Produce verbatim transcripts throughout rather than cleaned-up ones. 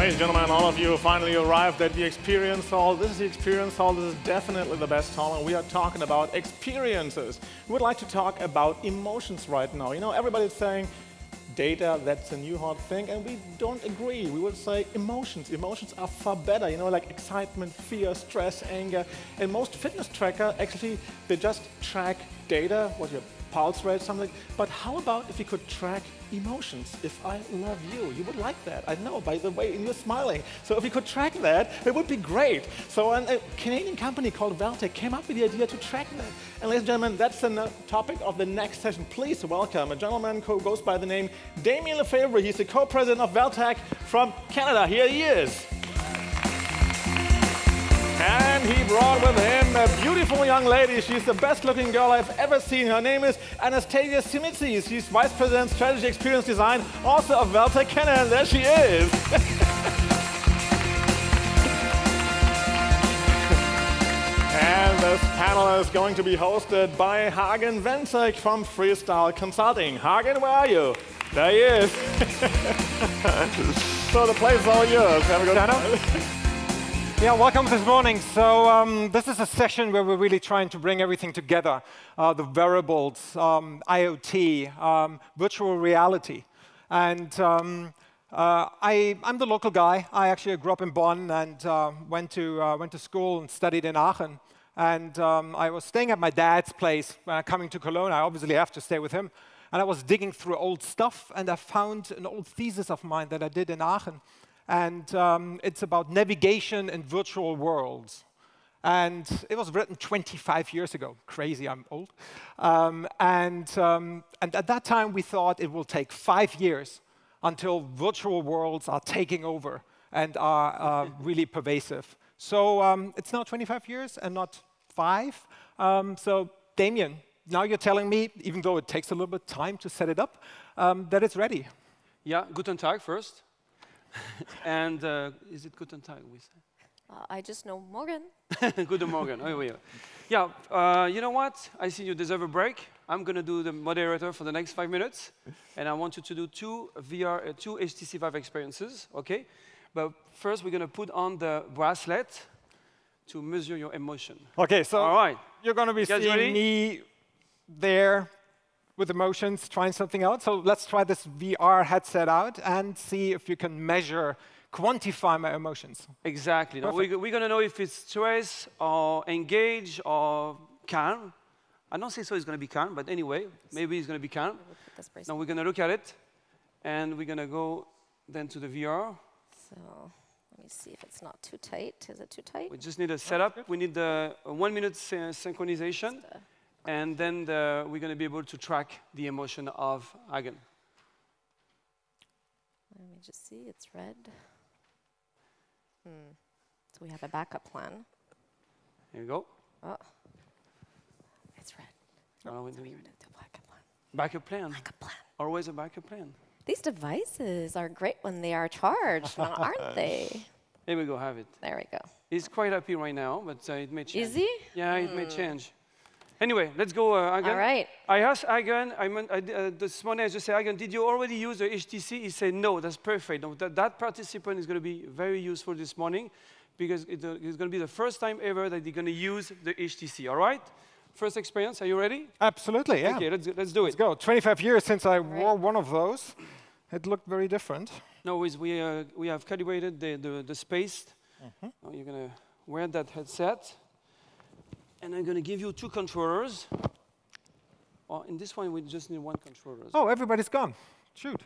Ladies and gentlemen, all of you finally arrived at the Experience Hall. This is the Experience Hall. This is definitely the best hall, and we are talking about experiences. We would like to talk about emotions right now. You know, everybody's saying data, that's a new hot thing, and we don't agree. We would say emotions. Emotions are far better, you know, like excitement, fear, stress, anger. And most fitness tracker, actually, they just track data, what your pulse rate, something. But how about if you could track emotions? If I love you, you would like that. I know, by the way, and you're smiling. So if you could track that, it would be great. So an, a Canadian company called Valtech came up with the idea to track that. And ladies and gentlemen, that's the topic of the next session. Please welcome a gentleman who goes by the name Damien Lefebvre. He's the co-president of Valtech from Canada. Here he is. And he brought with him a beautiful young lady. She's the best-looking girl I've ever seen. Her name is Anastasia Simitsis. She's Vice President, Strategy Experience Design, also of Valtech Canada. And there she is. And this panel is going to be hosted by Hagen Wenzek from Freestyle Consulting. Hagen, where are you? There he is. So the place is all yours. Have a good time. Yeah, welcome this morning. So um, this is a session where we're really trying to bring everything together. Uh, the wearables, um, IoT, um, virtual reality. And um, uh, I, I'm the local guy. I actually grew up in Bonn and uh, went, to, uh, went to school and studied in Aachen. And um, I was staying at my dad's place uh, coming to Cologne. I obviously have to stay with him. And I was digging through old stuff, and I found an old thesis of mine that I did in Aachen. And um, it's about navigation in virtual worlds. And it was written twenty-five years ago. Crazy, I'm old. Um, and, um, and at that time, we thought it will take five years until virtual worlds are taking over and are uh, really pervasive. So um, it's now twenty-five years and not five. Um, so Damien, now you're telling me, even though it takes a little bit of time to set it up, um, that it's ready. Yeah, guten Tag first. And uh, is it guten Tag we say? Uh, I just know Morgen. Guten Morgen. Oh, yeah. Yeah. Uh, you know what? I see you deserve a break. I'm going to do the moderator for the next five minutes, and I want you to do two V R, uh, two H T C Vive experiences. Okay. But first, we're going to put on the bracelet to measure your emotion. Okay. So all right. You're going to be seeing ready? me there with emotions, trying something out. So let's try this V R headset out and see if you can measure, quantify my emotions. Exactly. Now we, we're going to know if it's stress or engage or calm. I don't say so it's going to be calm, but anyway, maybe it's going to be calm. Now we're going to look at it, and we're going to go then to the V R. So let me see if it's not too tight. Is it too tight? We just need a setup. We need the uh, one minute synchronization. And then the, we're going to be able to track the emotion of Hagen. Let me just see, it's red. Hmm. So we have a backup plan. Here you go. Oh, it's red. Oh, we so do we the backup plan. Backup plan. Backup plan. Always a backup plan. These devices are great when they are charged, aren't they? Here we go, have it. There we go. He's quite happy right now, but uh, it may change. Is he? Yeah, it mm. may change. Anyway, let's go, uh, Hagen. All right. I asked Hagen, I meant, I, uh, this morning I just said, Hagen, did you already use the H T C? He said, no, that's perfect. No, that, that participant is going to be very useful this morning because it, uh, it's going to be the first time ever that they're going to use the H T C, all right? First experience, are you ready? Absolutely, yeah. Okay, let's, let's do Let's it. go. twenty-five years since I right. wore one of those. It looked very different. No, we, uh, we have calibrated the, the, the space. Mm-hmm. Now you're going to wear that headset. And I'm going to give you two controllers. Oh, in this one, we just need one controller. Oh, everybody's gone. Shoot.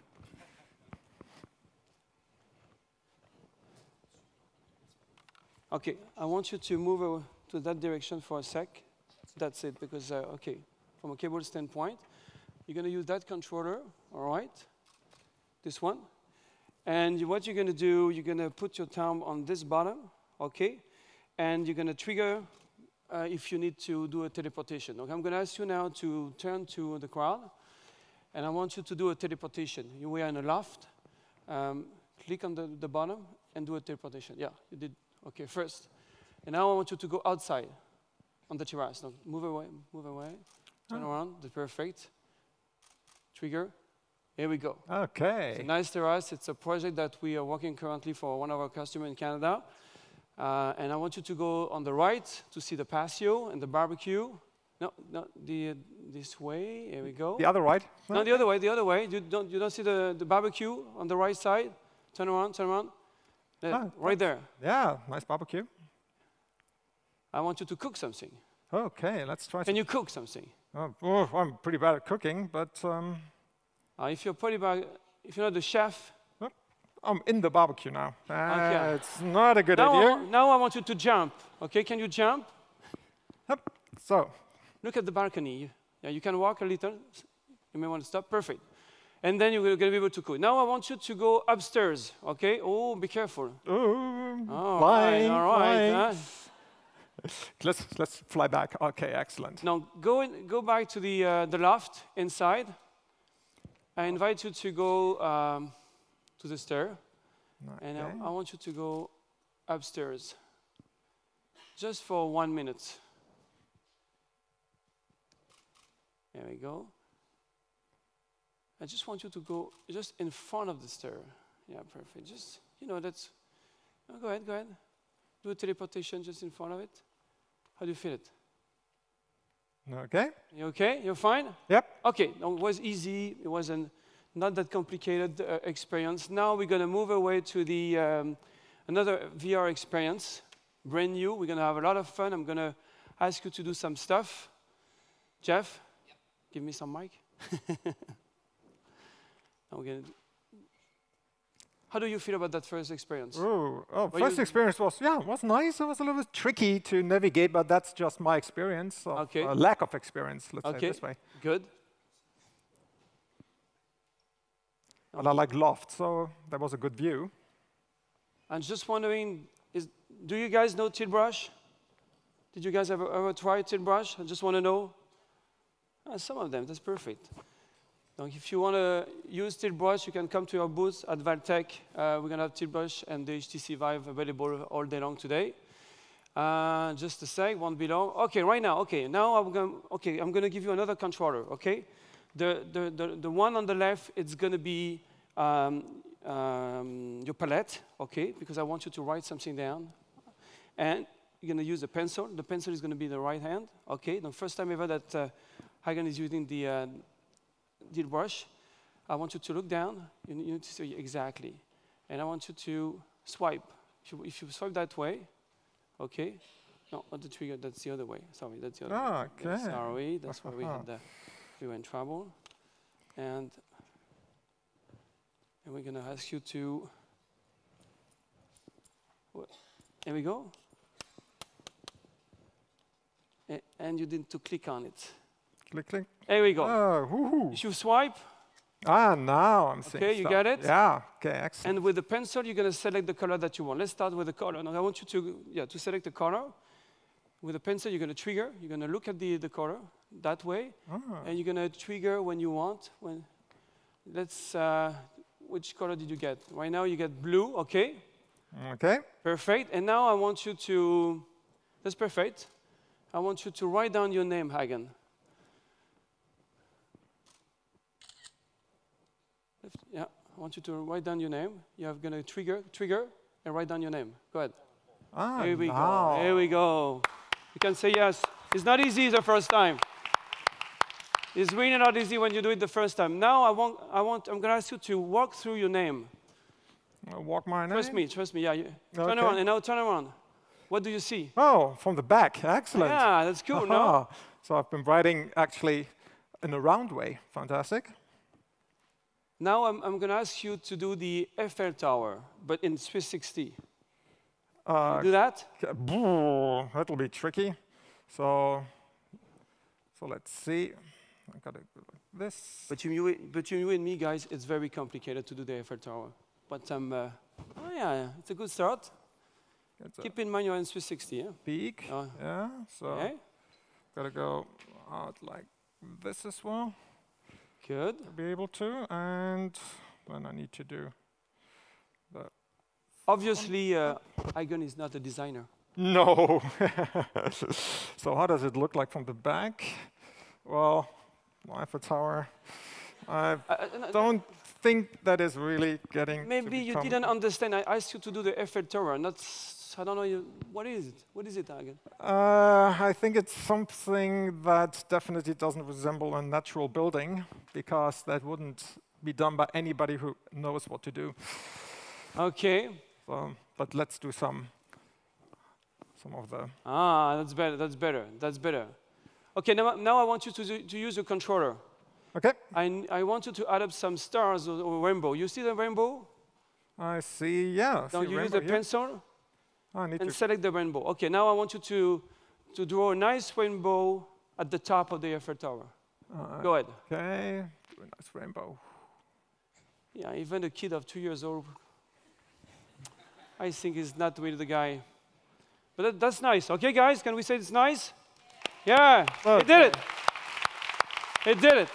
OK, I want you to move uh, to that direction for a sec. That's it, because, uh, OK, from a cable standpoint, you're going to use that controller, all right? This one. And you, what you're going to do, you're going to put your thumb on this bottom, OK? And you're going to trigger Uh, if you need to do a teleportation. Okay, I'm going to ask you now to turn to the crowd, and I want you to do a teleportation. You are in a loft. Um, click on the, the bottom and do a teleportation. Yeah, you did. Okay, first. And now I want you to go outside on the terrace. Now, move away, move away. Turn oh. around. That's perfect. Trigger. Here we go. Okay. It's a nice terrace. It's a project that we are working currently for one of our customers in Canada. Uh, and I want you to go on the right to see the patio and the barbecue. No, no, the, uh, this way. Here we go. The other right? No, the other way, the other way. You don't, you don't see the, the barbecue on the right side? Turn around, turn around. There, Ah, right there. Yeah, nice barbecue. I want you to cook something. Okay, let's try. Can you cook something? Oh, oh, I'm pretty bad at cooking, but um, Uh, if you're pretty bad, if you're not the chef, I'm in the barbecue now. Uh, Okay. It's not a good now idea. I, now I want you to jump. Okay, can you jump? Yep. So, Look at the balcony. Yeah, you can walk a little. You may want to stop. Perfect. And then you're going to be able to cook. Now I want you to go upstairs. Okay? Oh, be careful. ooh, All flying, right, all right. flying. huh? Let's let's fly back. Okay, excellent. Now go in, go back to the uh, the loft inside. I invite you to go um, to the stair, and I, Okay. I want you to go upstairs, just for one minute. There we go. I just want you to go just in front of the stair. Yeah, perfect. Just you know that's. Oh, go ahead, go ahead. Do a teleportation just in front of it. How do you feel it? Okay. You okay? You're fine? Yep. Okay, no, it was easy. It was an, not that complicated uh, experience. Now we're going to move away to the um, another V R experience, brand new. We're going to have a lot of fun. I'm going to ask you to do some stuff. Jeff, yep. Give me some mic. I'm gonna How do you feel about that first experience? Ooh, oh, Were first you- experience was, yeah, was nice. It was a little bit tricky to navigate, but that's just my experience. Of, Okay. uh, lack of experience, let's say Okay. it this way. Good. But I like loft, so that was a good view. I'm just wondering, is, do you guys know Tilt Brush? Did you guys ever, ever try Tilt Brush? I just want to know. Ah, some of them, that's perfect. Now, if you want to use Tilt Brush, you can come to our booth at Valtech. Uh, we're going to have Tilt Brush and the H T C Vive available all day long today. Uh, just a sec, won't be long. Okay, right now, okay, now I'm going okay, I'm going to give you another controller, okay? The, the, the, the one on the left, it's going to be um, um, your palette, okay? Because I want you to write something down. And you're going to use a pencil. The pencil is going to be in the right hand, okay? The first time ever that uh, Hagen is using the uh, Tilt Brush, I want you to look down. You, you need to see exactly. And I want you to swipe. If you, if you swipe that way, okay? No, not the trigger, that's the other way. Sorry, that's the other Ah, way. Yeah, okay. sorry, that's where we Uh-huh. had the, we were in trouble. And, and we're gonna ask you to, wh- there we go. A- and you need to click on it. Click, click. There we go. Oh, woohoo. If you swipe, Ah, now I'm seeing Okay, you stuff. got it? Yeah, okay, excellent. and with the pencil, you're gonna select the color that you want. Let's start with the color. Now I want you to, yeah, to select the color. With the pencil, you're gonna trigger. You're gonna look at the, the color that way, Ah, and you're gonna trigger when you want. When, let's, uh, which color did you get? Right now you get blue, okay? okay. Perfect. And now I want you to, that's perfect. I want you to write down your name, Hagen. Left- Yeah, I want you to write down your name. You're gonna trigger, trigger, and write down your name. Go ahead. Ah, Here we now. go. Here we go. You can say yes. It's not easy the first time. It's really not easy when you do it the first time. Now I want, I want, I'm gonna ask you to walk through your name. I'll walk my name. Trust me, trust me. Yeah. You, turn Okay. around and now turn around. What do you see? Oh, from the back. Excellent. Yeah, that's cool. No. Aha. So I've been writing actually in a round way. Fantastic. Now I'm, I'm gonna ask you to do the Eiffel Tower, but in three sixty. Uh, Do that? Okay, boo, that'll be tricky. So, so let's see. I gotta go like this. But you, but you and me, guys, it's very complicated to do the Eiffel Tower. But I'm, uh, oh yeah, it's a good start. It's a Keep in mind you're in three sixty, yeah? peak. Uh, Yeah. So Okay, gotta go out like this as well good. to be able to, and then I need to do the. Obviously, uh, Hagen is not a designer. No. So how does it look like from the back? Well, Eiffel Tower. I Uh, uh, don't think that is really getting. Maybe to you become- didn't understand. I asked you to do the Eiffel Tower, not, s- I don't know, you, what is it? What is it again? Uh, I think it's something that definitely doesn't resemble a natural building, because that wouldn't be done by anybody who knows what to do. Okay. So, but let's do some, some of the. Ah, that's better, that's better, that's better. Okay, now, now I want you to, do- to use a controller. Okay. I, n- I want you to add up some stars or, or rainbow. You see the rainbow? I see. Yeah. I Now see you use rainbow the here. pencil I need and to. select the rainbow. Okay, now I want you to, to draw a nice rainbow at the top of the Eiffel Tower. Uh, Go ahead. Okay. Do a nice rainbow. Yeah, even a kid of two years old, I think is not really the guy. But that, that's nice. Okay, guys, can we say it's nice? Yeah, it did it. It did it.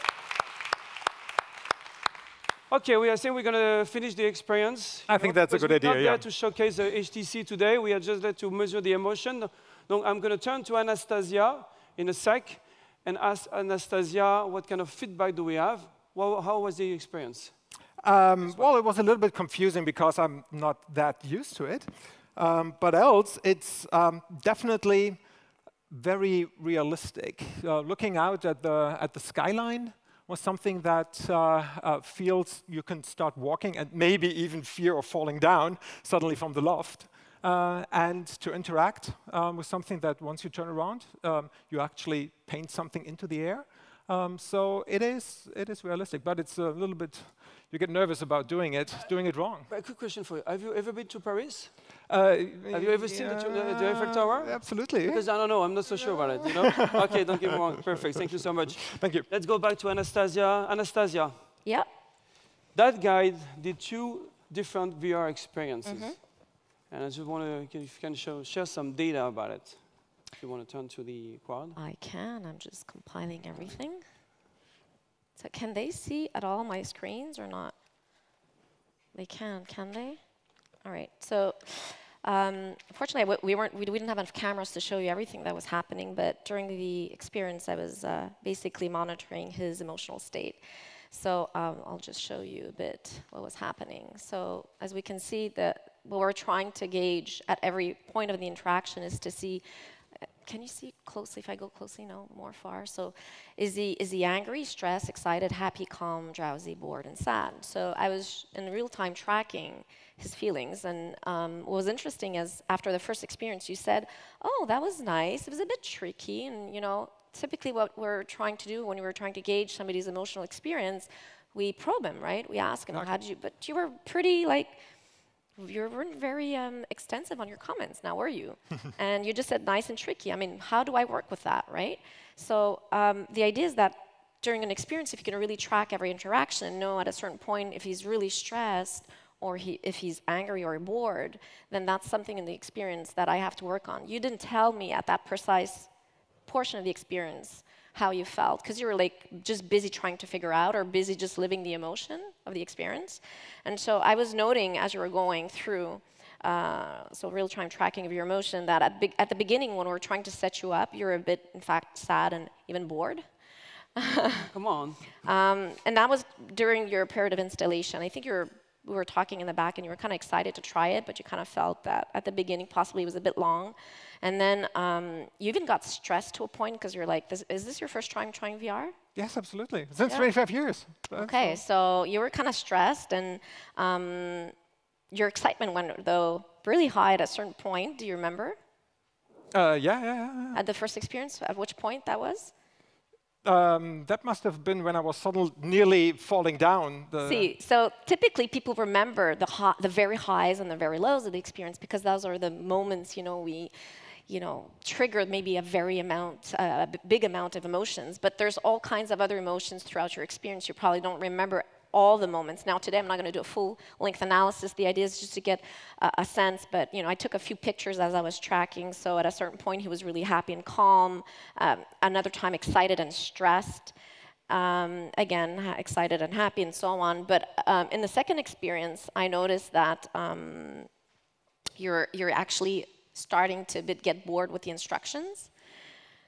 Okay, we are saying we're going to finish the experience. I think that's a because good we're idea, not yeah. there to showcase the H T C today. We are just there to measure the emotion. Donc, I'm going to turn to Anastasia in a sec and ask Anastasia what kind of feedback do we have. Well, how was the experience? Um, well, it was a little bit confusing because I'm not that used to it. Um, but else, it's um, definitely very realistic. Uh, looking out at the at the skyline was something that uh, uh, feels you can start walking and maybe even fear of falling down suddenly from the loft. Uh, and to interact um, with something that once you turn around, um, you actually paint something into the air. Um, so it is it is realistic, but it's a little bit. You get nervous about doing it, doing it wrong. A quick question for you. Have you ever been to Paris? Uh, Have you ever seen the, the, the Eiffel Tower? Absolutely. Because I don't know, I'm not so sure about it, you know? Okay, don't get me wrong. Perfect, thank you so much. Thank you. Let's go back to Anastasia. Anastasia, Yeah. that guide did two different V R experiences. And I just want to, if you can show, share some data about it. If you want to turn to the quad. I can. I'm just compiling everything. So can they see at all my screens or not? They can, can they? All right. So um, unfortunately, w- we weren't. We, we didn't have enough cameras to show you everything that was happening. But during the experience, I was uh, basically monitoring his emotional state. So um, I'll just show you a bit what was happening. So as we can see, that what we're trying to gauge at every point of the interaction is to see. Can you see closely? If I go closely, no, more far. So, is he is he angry, stressed, excited, happy, calm, drowsy, bored, and sad? So I was in real time tracking his feelings. And um, what was interesting is after the first experience, you said, "Oh, that was nice. It was a bit tricky." And you know, typically what we're trying to do when we're trying to gauge somebody's emotional experience, we probe him, right? We ask him, "How did you?" But you were pretty like. You weren't very um, extensive on your comments now, were you? And you just said nice and tricky. I mean, how do I work with that, right? So um, the idea is that during an experience, if you can really track every interaction and know at a certain point if he's really stressed or he, if he's angry or bored, then that's something in the experience that I have to work on. You didn't tell me at that precise portion of the experience how you felt, because you were like just busy trying to figure out or busy just living the emotion of the experience. And so I was noting as you were going through, uh, so real-time tracking of your emotion, that at, be at the beginning when we were trying to set you up, you're a bit, in fact, sad and even bored. Come on. Um, and that was during your period of installation. I think you were, we were talking in the back and you were kind of excited to try it, but you kind of felt that at the beginning possibly it was a bit long. And then um, you even got stressed to a point because you're like, this, is this your first time trying V R? Yes, absolutely. Since Yeah. twenty-five years. That's Okay, all. so you were kind of stressed and um, your excitement went, though, really high at a certain point. Do you remember? Uh, yeah, yeah, yeah, yeah. At the first experience, at which point that was? Um, that must have been when I was suddenly nearly falling down. The See, so typically people remember the high, the very highs and the very lows of the experience because those are the moments, you know, we, you know, trigger maybe a very amount, uh, a b- big amount of emotions. But there's all kinds of other emotions throughout your experience. You probably don't remember all the moments. Now today I'm not going to do a full length analysis. The idea is just to get uh, a sense, but you know, I took a few pictures as I was tracking. So at a certain point he was really happy and calm, um, another time excited and stressed, um, again ha- excited and happy and so on. But um, in the second experience I noticed that um, you're, you're actually starting to bit get bored with the instructions.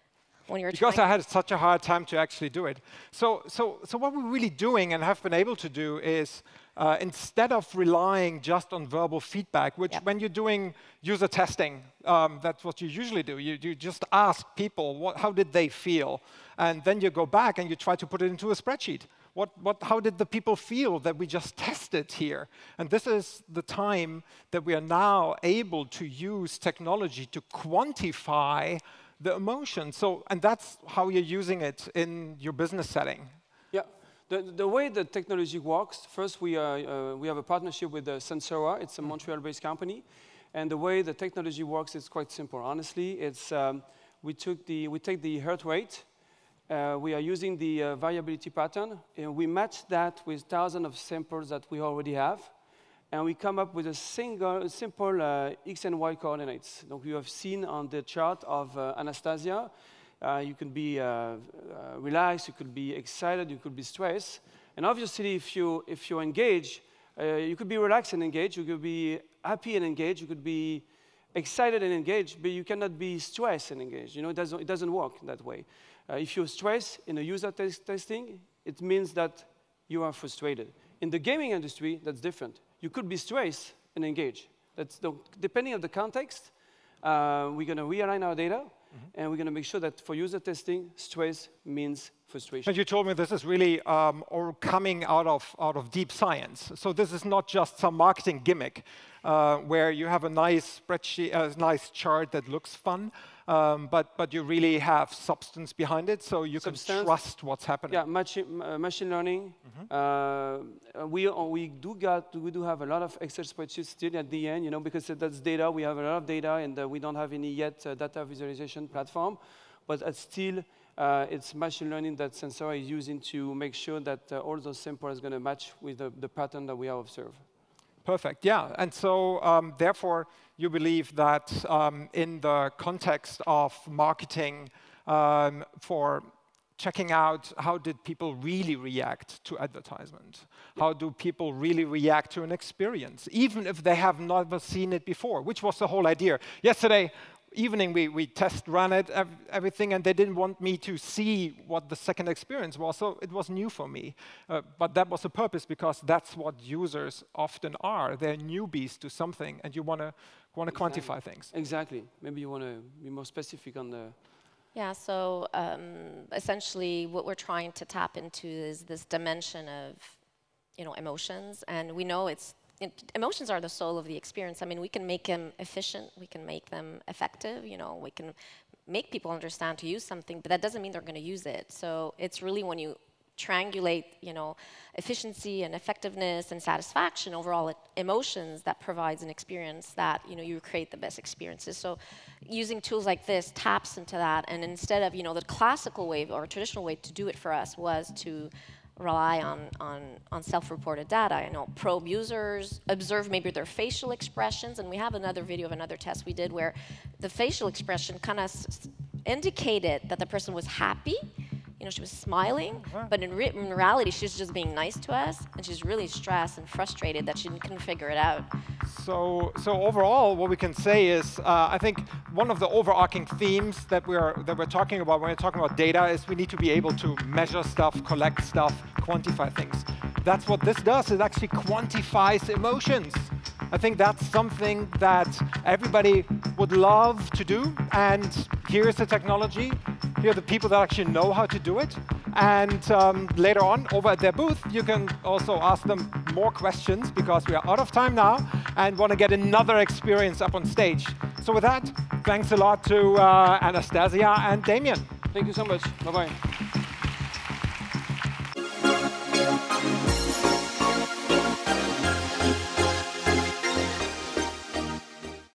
when you're because trying. I had such a hard time to actually do it. So, so, so what we're really doing and have been able to do is, uh, instead of relying just on verbal feedback, which Yep. when you're doing user testing, um, that's what you usually do. You, you just ask people, what, how did they feel? And then you go back and you try to put it into a spreadsheet. What, what, how did the people feel that we just tested here? And this is the time that we are now able to use technology to quantify the emotion. So, and that's how you're using it in your business setting. Yeah, the, the way the technology works, first we, are, uh, we have a partnership with uh, Sensora. It's a Montreal-based company. And the way the technology works is quite simple. Honestly, it's, um, we, took the, we take the heart rate, uh, we are using the uh, variability pattern, and we match that with thousands of samples that we already have. And we come up with a single, simple uh, X and Y coordinates. Donc you have seen on the chart of uh, Anastasia, uh, you could be uh, uh, relaxed, you could be excited, you could be stressed. And obviously, if you, if you engage, uh, you could be relaxed and engaged, you could be happy and engaged, you could be excited and engaged, but you cannot be stressed and engaged. You know, it doesn't, it doesn't work that way. Uh, if you're stressed in a user test testing, it means that you are frustrated. In the gaming industry, that's different. You could be stressed and engaged. That's the, depending on the context, uh, we're going to realign our data, mm-hmm. and we're going to make sure that for user testing, stress means frustration. And you told me this is really um, or coming out of, out of deep science. So this is not just some marketing gimmick uh, where you have a nice spreadsheet, a nice chart that looks fun, um, but, but you really have substance behind it, so you substance. can trust what's happening. Yeah, machine, uh, machine learning. Mm-hmm. uh, we, uh, we, do got, we do have a lot of Excel spreadsheets still at the end, you know, because that's data. We have a lot of data, and uh, we don't have any yet uh, data visualization platform, but uh, still, Uh, it's machine learning that Sensora is using to make sure that uh, all those samples are going to match with the, the pattern that we have observed. Perfect, yeah. And so, um, therefore, you believe that um, in the context of marketing um, for checking out how did people really react to advertisement? Yeah. How do people really react to an experience, even if they have never seen it before, which was the whole idea. Yesterday evening, we, we test ran it, ev everything, and they didn't want me to see what the second experience was, so it was new for me. Uh, but that was the purpose, because that's what users often are. They're newbies to something, and you want to want to exactly. quantify things. Exactly. Maybe you want to be more specific on the... Yeah, so um, essentially what we're trying to tap into is this dimension of, you know, emotions, and we know it's It, emotions are the soul of the experience. I mean, we can make them efficient, we can make them effective, you know, we can make people understand to use something, but that doesn't mean they're going to use it. So it's really when you triangulate, you know, efficiency and effectiveness and satisfaction, overall emotions, that provides an experience that, you know, you create the best experiences. So using tools like this taps into that, and instead of, you know, the classical way or traditional way to do it for us was to rely on, on, on self-reported data, you know, probe users, observe maybe their facial expressions, and we have another video of another test we did where the facial expression kind of indicated that the person was happy, you know, she was smiling, but in, re in reality, she's just being nice to us, and she's really stressed and frustrated that she couldn't figure it out. So, so overall, what we can say is, uh, I think one of the overarching themes that we're that we're talking about when we're talking about data is we need to be able to measure stuff, collect stuff, quantify things. That's what this does. It actually quantifies emotions. I think that's something that everybody would love to do, and here's the technology. Here are the people that actually know how to do it. And um, later on, over at their booth, you can also ask them more questions, because we are out of time now and want to get another experience up on stage. So with that, thanks a lot to uh, Anastasia and Damien. Thank you so much. Bye-bye.